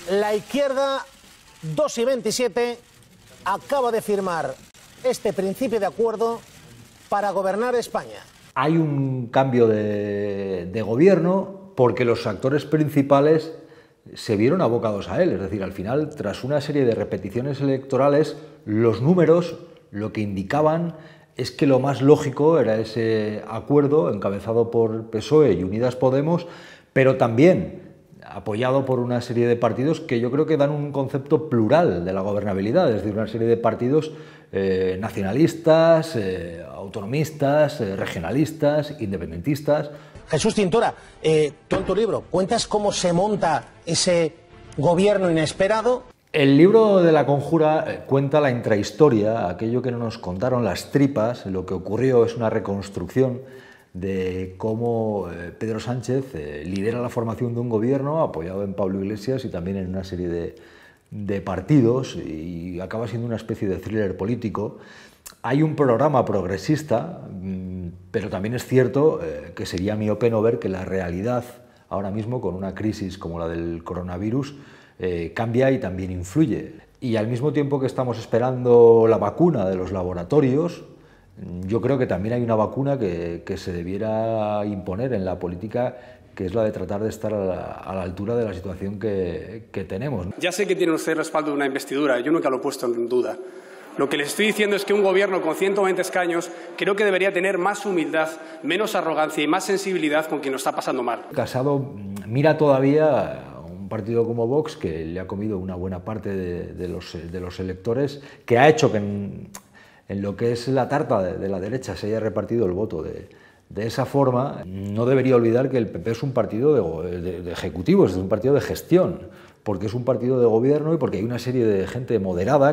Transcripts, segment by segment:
La izquierda, 2 y 27, acaba de firmar este principio de acuerdo para gobernar España. Hay un cambio de gobierno porque los actores principales se vieron abocados a él. Es decir, al final, tras una serie de repeticiones electorales, los números lo que indicaban es que lo más lógico era ese acuerdo encabezado por PSOE y Unidas Podemos, pero también apoyado por una serie de partidos que yo creo que dan un concepto plural de la gobernabilidad, es decir, una serie de partidos nacionalistas, autonomistas, regionalistas, independentistas. Jesús Cintora, tú en tu libro cuentas cómo se monta ese gobierno inesperado. El libro de La Conjura cuenta la intrahistoria, aquello que no nos contaron, las tripas. Lo que ocurrió es una reconstrucción de cómo Pedro Sánchez lidera la formación de un gobierno apoyado en Pablo Iglesias y también en una serie de partidos, y acaba siendo una especie de thriller político. Hay un programa progresista, pero también es cierto que sería miope no ver que la realidad ahora mismo, con una crisis como la del coronavirus, cambia y también influye. Y al mismo tiempo que estamos esperando la vacuna de los laboratorios, yo creo que también hay una vacuna que se debiera imponer en la política, que es la de tratar de estar a la altura de la situación que tenemos. Ya sé que tiene usted el respaldo de una investidura, yo nunca lo he puesto en duda. Lo que les estoy diciendo es que un gobierno con 120 escaños creo que debería tener más humildad, menos arrogancia y más sensibilidad con quien lo está pasando mal. Casado mira todavía a un partido como Vox, que le ha comido una buena parte de los electores, que ha hecho que en lo que es la tarta de la derecha se haya repartido el voto de esa forma. No debería olvidar que el PP es un partido de ejecutivos, es un partido de gestión, porque es un partido de gobierno y porque hay una serie de gente moderada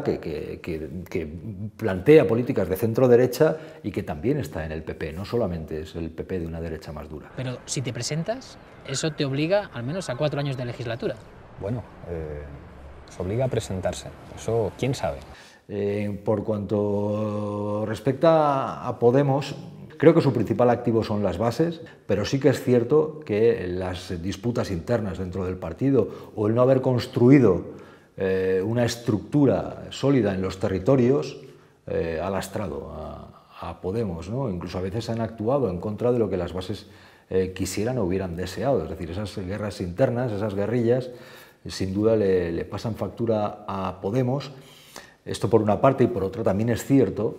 que plantea políticas de centro-derecha y que también está en el PP, no solamente es el PP de una derecha más dura. Pero si te presentas, eso te obliga al menos a 4 años de legislatura. Bueno, os obliga a presentarse, eso quién sabe. Por cuanto respecta a Podemos, creo que su principal activo son las bases, pero sí que es cierto que las disputas internas dentro del partido o el no haber construido una estructura sólida en los territorios ha lastrado a Podemos, ¿no? Incluso a veces han actuado en contra de lo que las bases quisieran o hubieran deseado. Es decir, esas guerras internas, esas guerrillas, sin duda le pasan factura a Podemos. Esto por una parte, y por otra también es cierto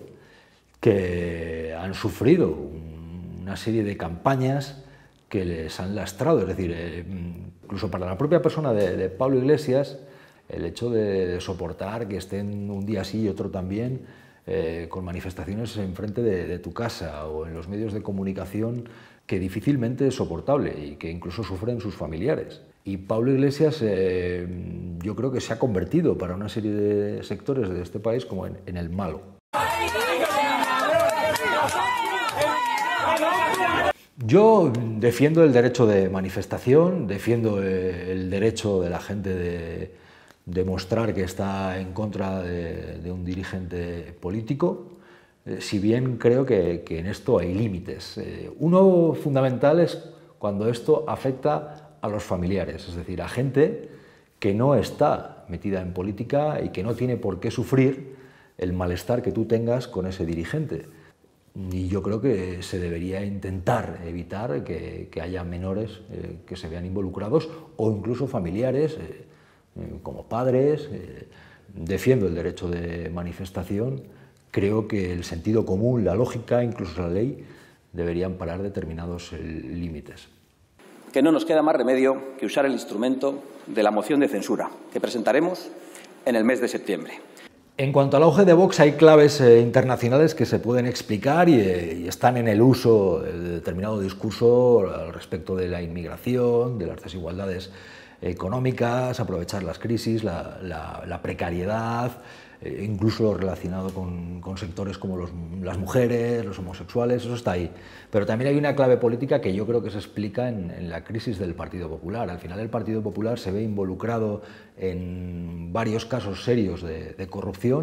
que han sufrido una serie de campañas que les han lastrado. Es decir, incluso para la propia persona de Pablo Iglesias, el hecho de soportar que estén un día sí y otro también con manifestaciones enfrente de tu casa o en los medios de comunicación, que difícilmente es soportable y que incluso sufren sus familiares. Y Pablo Iglesias yo creo que se ha convertido para una serie de sectores de este país como en el malo. Yo defiendo el derecho de manifestación, defiendo el derecho de la gente de demostrar que está en contra de un dirigente político, si bien creo que en esto hay límites. Uno fundamental es cuando esto afecta a los familiares, es decir, a gente que no está metida en política y que no tiene por qué sufrir el malestar que tú tengas con ese dirigente. Y yo creo que se debería intentar evitar que haya menores que se vean involucrados o incluso familiares como padres. Defiendo el derecho de manifestación. Creo que el sentido común, la lógica, incluso la ley, deberían parar determinados límites. Que no nos queda más remedio que usar el instrumento de la moción de censura que presentaremos en el mes de septiembre. En cuanto al auge de Vox, hay claves internacionales que se pueden explicar y están en el uso de determinado discurso al respecto de la inmigración, de las desigualdades económicas, aprovechar las crisis, la precariedad, incluso lo relacionado con sectores como las mujeres, los homosexuales, eso está ahí. Pero también hay una clave política que yo creo que se explica en la crisis del Partido Popular. Al final el Partido Popular se ve involucrado en varios casos serios de corrupción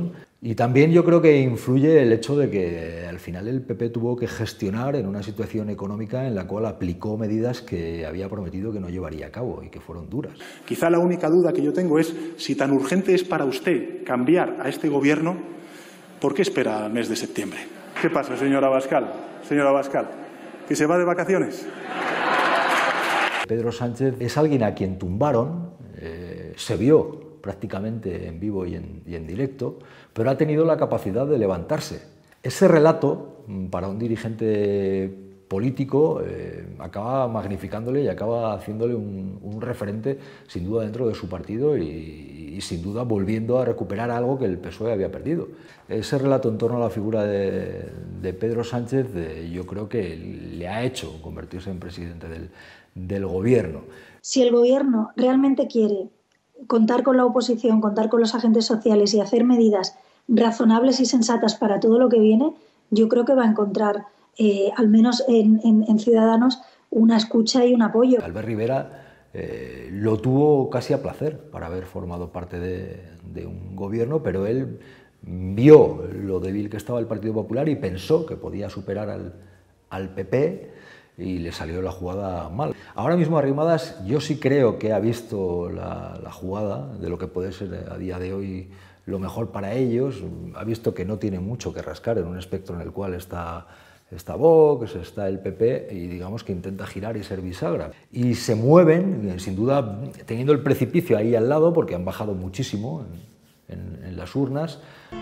Y también yo creo que influye el hecho de que al final el PP tuvo que gestionar en una situación económica en la cual aplicó medidas que había prometido que no llevaría a cabo y que fueron duras. Quizá la única duda que yo tengo es si tan urgente es para usted cambiar a este gobierno, ¿por qué espera al mes de septiembre? ¿Qué pasa, señora Abascal? Señora Abascal, ¿que se va de vacaciones? Pedro Sánchez es alguien a quien tumbaron, se vio prácticamente en vivo y en directo, pero ha tenido la capacidad de levantarse. Ese relato, para un dirigente político, acaba magnificándole y acaba haciéndole un referente, sin duda, dentro de su partido y sin duda volviendo a recuperar algo que el PSOE había perdido. Ese relato en torno a la figura de Pedro Sánchez, yo creo que le ha hecho convertirse en presidente del gobierno. Si el gobierno realmente quiere contar con la oposición, contar con los agentes sociales y hacer medidas razonables y sensatas para todo lo que viene, yo creo que va a encontrar, al menos en Ciudadanos, una escucha y un apoyo. Albert Rivera lo tuvo casi a placer para haber formado parte de un gobierno, pero él vio lo débil que estaba el Partido Popular y pensó que podía superar al PP y le salió la jugada mal. Ahora mismo Arrimadas yo sí creo que ha visto la jugada de lo que puede ser a día de hoy lo mejor para ellos, ha visto que no tiene mucho que rascar en un espectro en el cual está Vox, está el PP y digamos que intenta girar y ser bisagra. Y se mueven, sin duda, teniendo el precipicio ahí al lado porque han bajado muchísimo en las urnas.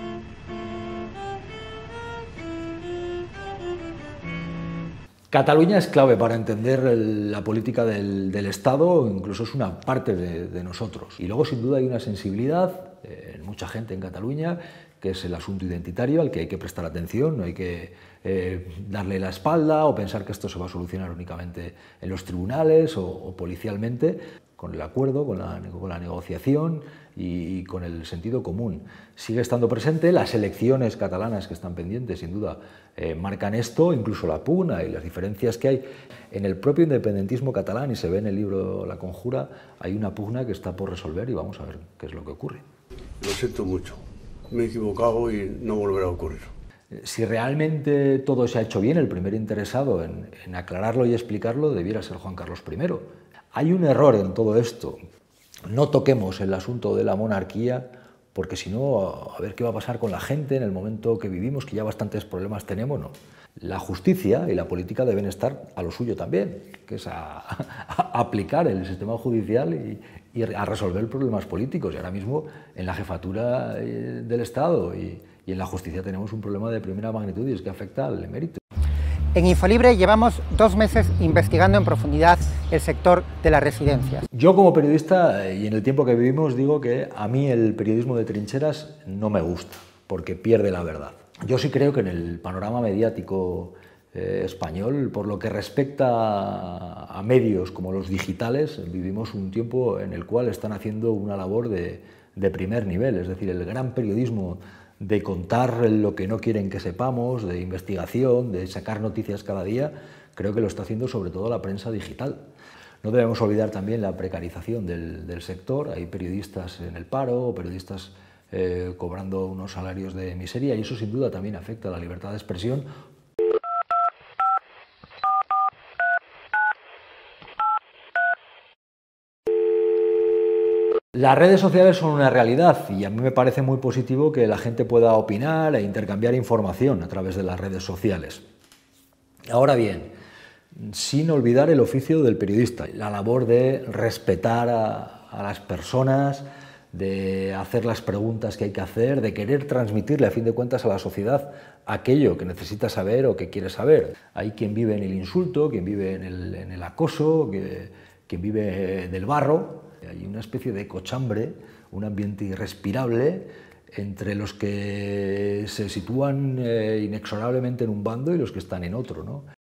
Cataluña es clave para entender la política del Estado, incluso es una parte de nosotros. Y luego, sin duda, hay una sensibilidad en mucha gente en Cataluña, que es el asunto identitario al que hay que prestar atención, no hay que darle la espalda o pensar que esto se va a solucionar únicamente en los tribunales o policialmente, con el acuerdo, con la negociación y con el sentido común. Sigue estando presente, las elecciones catalanas que están pendientes, sin duda, marcan esto, incluso la pugna y las diferencias que hay en el propio independentismo catalán, y se ve en el libro La Conjura, hay una pugna que está por resolver y vamos a ver qué es lo que ocurre. Lo siento mucho, me he equivocado y no volverá a ocurrir. Si realmente todo se ha hecho bien, el primer interesado en aclararlo y explicarlo debiera ser Juan Carlos I. Hay un error en todo esto. No toquemos el asunto de la monarquía, porque si no, a ver qué va a pasar con la gente en el momento que vivimos, que ya bastantes problemas tenemos, ¿no? La justicia y la política deben estar a lo suyo también, que es a aplicar el sistema judicial y a resolver problemas políticos. Y ahora mismo en la jefatura del Estado y en la justicia tenemos un problema de primera magnitud y es que afecta al emérito. En Infolibre llevamos 2 meses investigando en profundidad el sector de las residencias. Yo como periodista y en el tiempo que vivimos digo que a mí el periodismo de trincheras no me gusta porque pierde la verdad. Yo sí creo que en el panorama mediático español, por lo que respecta a medios como los digitales, vivimos un tiempo en el cual están haciendo una labor de primer nivel, es decir, el gran periodismo de contar lo que no quieren que sepamos, de investigación, de sacar noticias cada día, creo que lo está haciendo sobre todo la prensa digital. No debemos olvidar también la precarización del sector, hay periodistas en el paro, periodistas cobrando unos salarios de miseria y eso sin duda también afecta a la libertad de expresión. Las redes sociales son una realidad y a mí me parece muy positivo que la gente pueda opinar e intercambiar información a través de las redes sociales. Ahora bien, sin olvidar el oficio del periodista, la labor de respetar a las personas, de hacer las preguntas que hay que hacer, de querer transmitirle a fin de cuentas a la sociedad aquello que necesita saber o que quiere saber. Hay quien vive en el insulto, quien vive en el acoso, quien vive del barro. Hay una especie de cochambre, un ambiente irrespirable entre los que se sitúan inexorablemente en un bando y los que están en otro, ¿no?